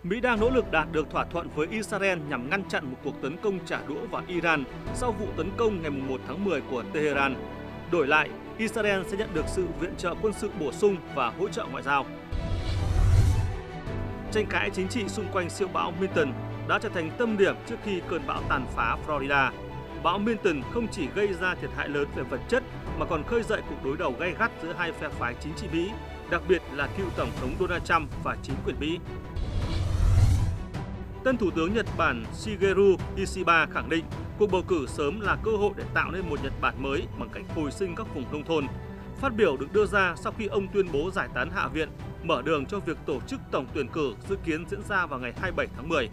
Mỹ đang nỗ lực đạt được thỏa thuận với Israel nhằm ngăn chặn một cuộc tấn công trả đũa vào Iran sau vụ tấn công ngày 1 tháng 10 của Tehran. Đổi lại, Israel sẽ nhận được sự viện trợ quân sự bổ sung và hỗ trợ ngoại giao. Tranh cãi chính trị xung quanh siêu bão Milton đã trở thành tâm điểm trước khi cơn bão tàn phá Florida. Bão Milton không chỉ gây ra thiệt hại lớn về vật chất mà còn khơi dậy cuộc đối đầu gay gắt giữa hai phe phái chính trị Mỹ, đặc biệt là cựu Tổng thống Donald Trump và chính quyền Mỹ. Tân Thủ tướng Nhật Bản Shigeru Ishiba khẳng định cuộc bầu cử sớm là cơ hội để tạo nên một Nhật Bản mới bằng cách hồi sinh các vùng nông thôn. Phát biểu được đưa ra sau khi ông tuyên bố giải tán Hạ viện, mở đường cho việc tổ chức tổng tuyển cử dự kiến diễn ra vào ngày 27 tháng 10.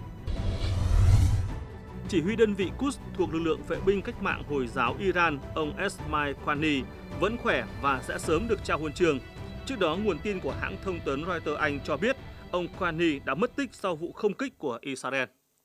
Chỉ huy đơn vị Quds thuộc lực lượng vệ binh cách mạng Hồi giáo Iran, ông Esmail Qaani vẫn khỏe và sẽ sớm được trao huân chương. Trước đó, nguồn tin của hãng thông tấn Reuters Anh cho biết ông Qaani đã mất tích sau vụ không kích của Israel.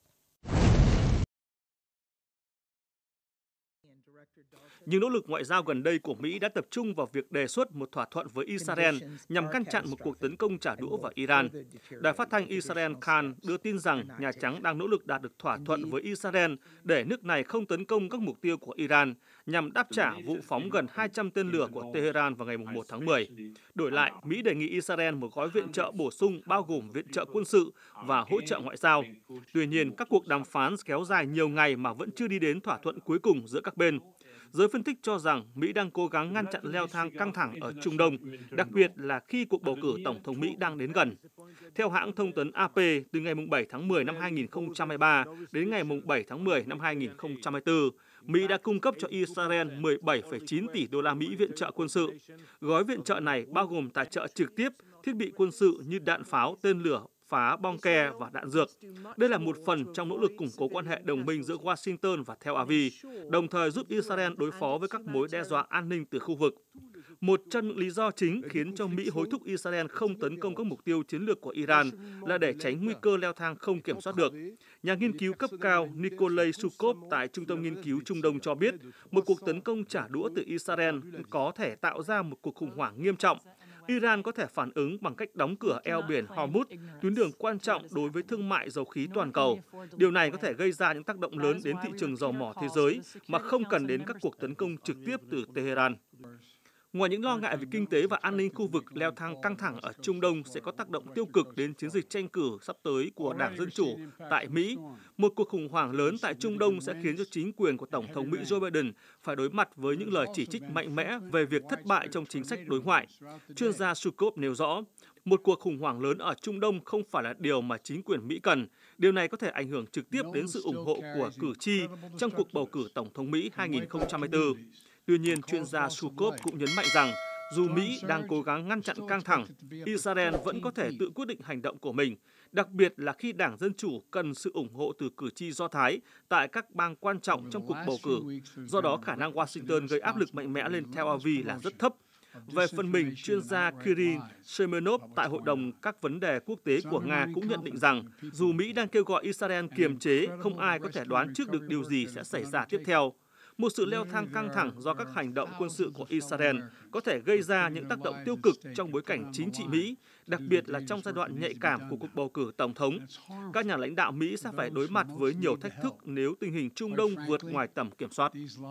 Những nỗ lực ngoại giao gần đây của Mỹ đã tập trung vào việc đề xuất một thỏa thuận với Israel nhằm ngăn chặn một cuộc tấn công trả đũa vào Iran. Đài phát thanh Israel Kan đưa tin rằng Nhà Trắng đang nỗ lực đạt được thỏa thuận với Israel để nước này không tấn công các mục tiêu của Iran nhằm đáp trả vụ phóng gần 200 tên lửa của Tehran vào ngày 1 tháng 10. Đổi lại, Mỹ đề nghị Israel một gói viện trợ bổ sung bao gồm viện trợ quân sự và hỗ trợ ngoại giao. Tuy nhiên, các cuộc đàm phán kéo dài nhiều ngày mà vẫn chưa đi đến thỏa thuận cuối cùng giữa các bên. Giới phân tích cho rằng Mỹ đang cố gắng ngăn chặn leo thang căng thẳng ở Trung Đông, đặc biệt là khi cuộc bầu cử Tổng thống Mỹ đang đến gần. Theo hãng thông tấn AP, từ ngày 7 tháng 10 năm 2023 đến ngày 7 tháng 10 năm 2024, Mỹ đã cung cấp cho Israel 17,9 tỷ đô la Mỹ viện trợ quân sự. Gói viện trợ này bao gồm tài trợ trực tiếp, thiết bị quân sự như đạn pháo, tên lửa, phá bom ke và đạn dược. Đây là một phần trong nỗ lực củng cố quan hệ đồng minh giữa Washington và Tel Aviv, đồng thời giúp Israel đối phó với các mối đe dọa an ninh từ khu vực. Một trong những lý do chính khiến cho Mỹ hối thúc Israel không tấn công các mục tiêu chiến lược của Iran là để tránh nguy cơ leo thang không kiểm soát được. Nhà nghiên cứu cấp cao Nikolai Sukov tại Trung tâm Nghiên cứu Trung Đông cho biết, một cuộc tấn công trả đũa từ Israel có thể tạo ra một cuộc khủng hoảng nghiêm trọng. Iran có thể phản ứng bằng cách đóng cửa eo biển Hormuz, tuyến đường quan trọng đối với thương mại dầu khí toàn cầu. Điều này có thể gây ra những tác động lớn đến thị trường dầu mỏ thế giới mà không cần đến các cuộc tấn công trực tiếp từ Tehran. Ngoài những lo ngại về kinh tế và an ninh khu vực, leo thang căng thẳng ở Trung Đông sẽ có tác động tiêu cực đến chiến dịch tranh cử sắp tới của Đảng Dân Chủ tại Mỹ. Một cuộc khủng hoảng lớn tại Trung Đông sẽ khiến cho chính quyền của Tổng thống Mỹ Joe Biden phải đối mặt với những lời chỉ trích mạnh mẽ về việc thất bại trong chính sách đối ngoại. Chuyên gia Sukov nêu rõ, một cuộc khủng hoảng lớn ở Trung Đông không phải là điều mà chính quyền Mỹ cần. Điều này có thể ảnh hưởng trực tiếp đến sự ủng hộ của cử tri trong cuộc bầu cử Tổng thống Mỹ 2024. Tuy nhiên, chuyên gia Sukov cũng nhấn mạnh rằng, dù Mỹ đang cố gắng ngăn chặn căng thẳng, Israel vẫn có thể tự quyết định hành động của mình, đặc biệt là khi Đảng Dân Chủ cần sự ủng hộ từ cử tri Do Thái tại các bang quan trọng trong cuộc bầu cử. Do đó, khả năng Washington gây áp lực mạnh mẽ lên Tel Aviv là rất thấp. Về phần mình, chuyên gia Kirill Semenov tại Hội đồng các vấn đề quốc tế của Nga cũng nhận định rằng, dù Mỹ đang kêu gọi Israel kiềm chế, không ai có thể đoán trước được điều gì sẽ xảy ra tiếp theo. Một sự leo thang căng thẳng do các hành động quân sự của Israel có thể gây ra những tác động tiêu cực trong bối cảnh chính trị Mỹ, đặc biệt là trong giai đoạn nhạy cảm của cuộc bầu cử tổng thống. Các nhà lãnh đạo Mỹ sẽ phải đối mặt với nhiều thách thức nếu tình hình Trung Đông vượt ngoài tầm kiểm soát.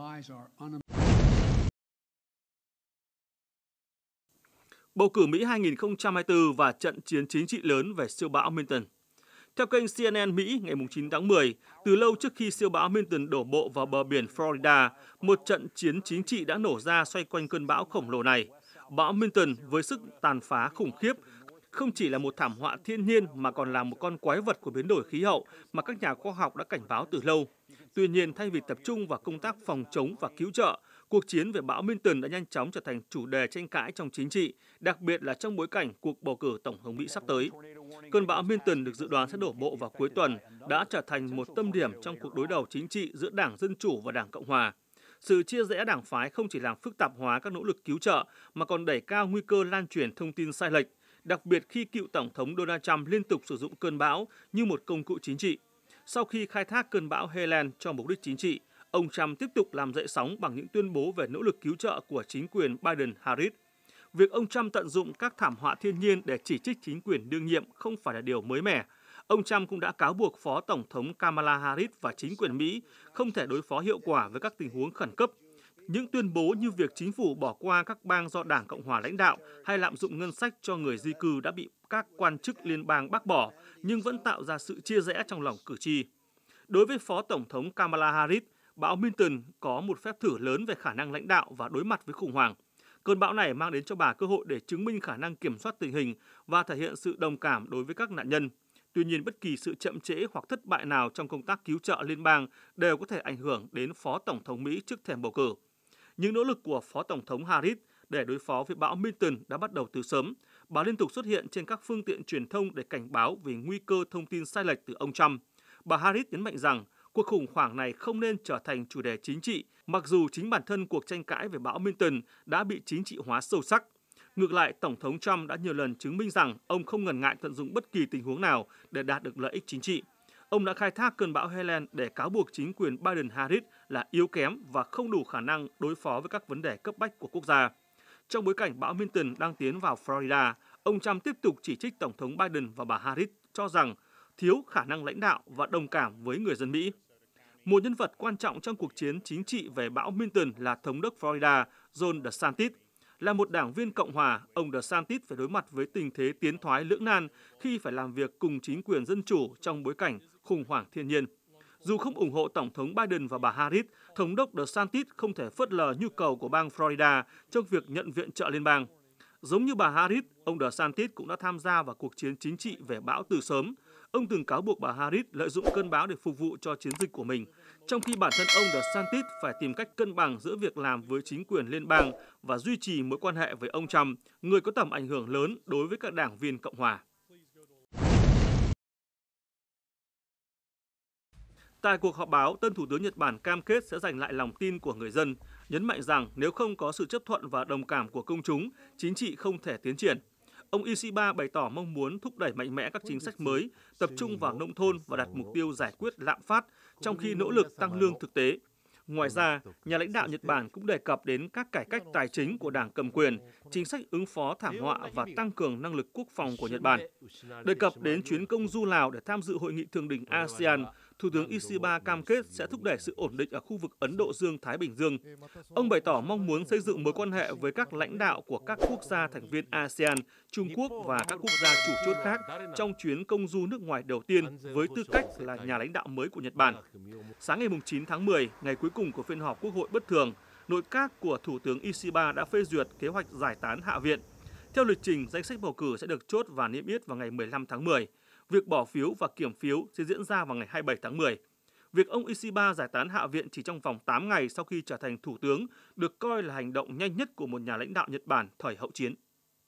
Bầu cử Mỹ 2024 và trận chiến chính trị lớn về siêu bão Milton. Theo kênh CNN Mỹ ngày 9 tháng 10, từ lâu trước khi siêu bão Milton đổ bộ vào bờ biển Florida, một trận chiến chính trị đã nổ ra xoay quanh cơn bão khổng lồ này. Bão Milton với sức tàn phá khủng khiếp không chỉ là một thảm họa thiên nhiên mà còn là một con quái vật của biến đổi khí hậu mà các nhà khoa học đã cảnh báo từ lâu. Tuy nhiên, thay vì tập trung vào công tác phòng chống và cứu trợ, cuộc chiến về bão Milton đã nhanh chóng trở thành chủ đề tranh cãi trong chính trị, đặc biệt là trong bối cảnh cuộc bầu cử Tổng thống Mỹ sắp tới. Cơn bão Milton được dự đoán sẽ đổ bộ vào cuối tuần, đã trở thành một tâm điểm trong cuộc đối đầu chính trị giữa Đảng Dân Chủ và Đảng Cộng Hòa. Sự chia rẽ đảng phái không chỉ làm phức tạp hóa các nỗ lực cứu trợ, mà còn đẩy cao nguy cơ lan truyền thông tin sai lệch, đặc biệt khi cựu Tổng thống Donald Trump liên tục sử dụng cơn bão như một công cụ chính trị. Sau khi khai thác cơn bão Helene cho mục đích chính trị, ông Trump tiếp tục làm dậy sóng bằng những tuyên bố về nỗ lực cứu trợ của chính quyền Biden-Harris. Việc ông Trump tận dụng các thảm họa thiên nhiên để chỉ trích chính quyền đương nhiệm không phải là điều mới mẻ. Ông Trump cũng đã cáo buộc Phó Tổng thống Kamala Harris và chính quyền Mỹ không thể đối phó hiệu quả với các tình huống khẩn cấp. Những tuyên bố như việc chính phủ bỏ qua các bang do Đảng Cộng hòa lãnh đạo hay lạm dụng ngân sách cho người di cư đã bị các quan chức liên bang bác bỏ, nhưng vẫn tạo ra sự chia rẽ trong lòng cử tri. Đối với Phó Tổng thống Kamala Harris, bão Milton có một phép thử lớn về khả năng lãnh đạo và đối mặt với khủng hoảng. Cơn bão này mang đến cho bà cơ hội để chứng minh khả năng kiểm soát tình hình và thể hiện sự đồng cảm đối với các nạn nhân. Tuy nhiên, bất kỳ sự chậm trễ hoặc thất bại nào trong công tác cứu trợ liên bang đều có thể ảnh hưởng đến Phó Tổng thống Mỹ trước thềm bầu cử. Những nỗ lực của Phó Tổng thống Harris để đối phó với bão Milton đã bắt đầu từ sớm. Bà liên tục xuất hiện trên các phương tiện truyền thông để cảnh báo về nguy cơ thông tin sai lệch từ ông Trump. Bà Harris nhấn mạnh rằng cuộc khủng hoảng này không nên trở thành chủ đề chính trị, mặc dù chính bản thân cuộc tranh cãi về bão Milton đã bị chính trị hóa sâu sắc. Ngược lại, Tổng thống Trump đã nhiều lần chứng minh rằng ông không ngần ngại tận dụng bất kỳ tình huống nào để đạt được lợi ích chính trị. Ông đã khai thác cơn bão Helen để cáo buộc chính quyền Biden-Harris là yếu kém và không đủ khả năng đối phó với các vấn đề cấp bách của quốc gia. Trong bối cảnh bão Milton đang tiến vào Florida, ông Trump tiếp tục chỉ trích Tổng thống Biden và bà Harris cho rằng thiếu khả năng lãnh đạo và đồng cảm với người dân Mỹ. Một nhân vật quan trọng trong cuộc chiến chính trị về bão Milton là thống đốc Florida Ron DeSantis. Là một đảng viên Cộng hòa, ông DeSantis phải đối mặt với tình thế tiến thoái lưỡng nan khi phải làm việc cùng chính quyền dân chủ trong bối cảnh khủng hoảng thiên nhiên. Dù không ủng hộ Tổng thống Biden và bà Harris, thống đốc DeSantis không thể phớt lờ nhu cầu của bang Florida trong việc nhận viện trợ liên bang. Giống như bà Harris, ông DeSantis cũng đã tham gia vào cuộc chiến chính trị về bão từ sớm. Ông từng cáo buộc bà Harris lợi dụng cơn bão để phục vụ cho chiến dịch của mình, trong khi bản thân ông DeSantis phải tìm cách cân bằng giữa việc làm với chính quyền liên bang và duy trì mối quan hệ với ông Trump, người có tầm ảnh hưởng lớn đối với các đảng viên Cộng hòa. Tại cuộc họp báo, tân Thủ tướng Nhật Bản cam kết sẽ giành lại lòng tin của người dân, nhấn mạnh rằng nếu không có sự chấp thuận và đồng cảm của công chúng, chính trị không thể tiến triển. Ông Ishiba bày tỏ mong muốn thúc đẩy mạnh mẽ các chính sách mới, tập trung vào nông thôn và đặt mục tiêu giải quyết lạm phát, trong khi nỗ lực tăng lương thực tế. Ngoài ra, nhà lãnh đạo Nhật Bản cũng đề cập đến các cải cách tài chính của đảng cầm quyền, chính sách ứng phó thảm họa và tăng cường năng lực quốc phòng của Nhật Bản. Đề cập đến chuyến công du Lào để tham dự hội nghị thượng đỉnh ASEAN, Thủ tướng Ishiba cam kết sẽ thúc đẩy sự ổn định ở khu vực Ấn Độ Dương-Thái Bình Dương. Ông bày tỏ mong muốn xây dựng mối quan hệ với các lãnh đạo của các quốc gia thành viên ASEAN, Trung Quốc và các quốc gia chủ chốt khác trong chuyến công du nước ngoài đầu tiên với tư cách là nhà lãnh đạo mới của Nhật Bản. Sáng ngày 9 tháng 10, ngày cuối cùng của phiên họp Quốc hội bất thường, nội các của Thủ tướng Ishiba đã phê duyệt kế hoạch giải tán Hạ viện. Theo lịch trình, danh sách bầu cử sẽ được chốt và niêm yết vào ngày 15 tháng 10. Việc bỏ phiếu và kiểm phiếu sẽ diễn ra vào ngày 27 tháng 10. Việc ông Ishiba giải tán Hạ viện chỉ trong vòng 8 ngày sau khi trở thành thủ tướng được coi là hành động nhanh nhất của một nhà lãnh đạo Nhật Bản thời hậu chiến.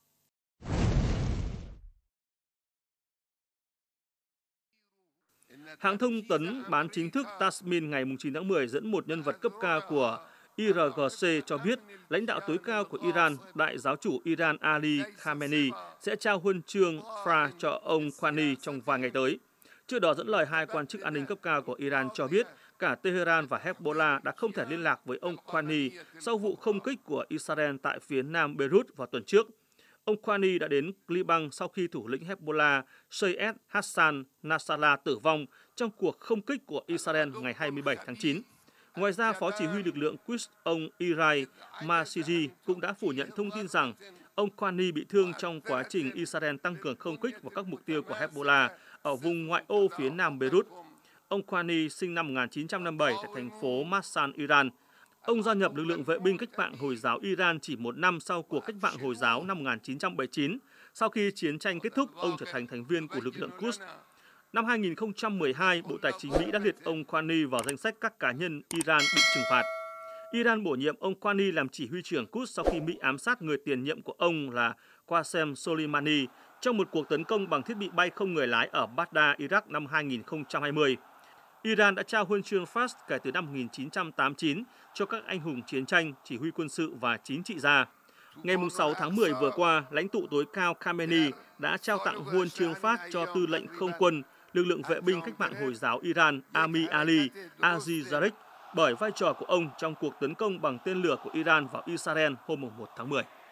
Hãng thông tấn bán chính thức Tasmin ngày 9 tháng 10 dẫn một nhân vật cấp cao của IRGC cho biết lãnh đạo tối cao của Iran, đại giáo chủ Iran Ali Khamenei sẽ trao huân chương Fra cho ông Khamenei trong vài ngày tới. Trước đó dẫn lời hai quan chức an ninh cấp cao của Iran cho biết cả Tehran và Hezbollah đã không thể liên lạc với ông Khamenei sau vụ không kích của Israel tại phía nam Beirut vào tuần trước. Ông Khamenei đã đến Liban sau khi thủ lĩnh Hezbollah Seyed Hassan Nasrallah tử vong trong cuộc không kích của Israel ngày 27 tháng 9. Ngoài ra, Phó Chỉ huy lực lượng Quds ông Irai Masiji cũng đã phủ nhận thông tin rằng ông Khamenei bị thương trong quá trình Israel tăng cường không kích vào các mục tiêu của Hezbollah ở vùng ngoại ô phía nam Beirut. Ông Khamenei sinh năm 1957 tại thành phố Marsan, Iran. Ông gia nhập lực lượng vệ binh cách mạng Hồi giáo Iran chỉ một năm sau cuộc cách mạng Hồi giáo năm 1979. Sau khi chiến tranh kết thúc, ông trở thành thành viên của lực lượng Quds. Năm 2012, Bộ Tài chính Mỹ đã liệt ông Khamenei vào danh sách các cá nhân Iran bị trừng phạt. Iran bổ nhiệm ông Khamenei làm chỉ huy trưởng Quds sau khi Mỹ ám sát người tiền nhiệm của ông là Qasem Soleimani trong một cuộc tấn công bằng thiết bị bay không người lái ở Baghdad, Iraq năm 2020. Iran đã trao huân chương Fars kể từ năm 1989 cho các anh hùng chiến tranh, chỉ huy quân sự và chính trị gia. Ngày 6 tháng 10 vừa qua, lãnh tụ tối cao Khamenei đã trao tặng huân chương Fars cho tư lệnh không quân, lực lượng vệ binh cách mạng Hồi giáo Iran Amir Ali Azizadeh bởi vai trò của ông trong cuộc tấn công bằng tên lửa của Iran vào Israel hôm 1 tháng 10.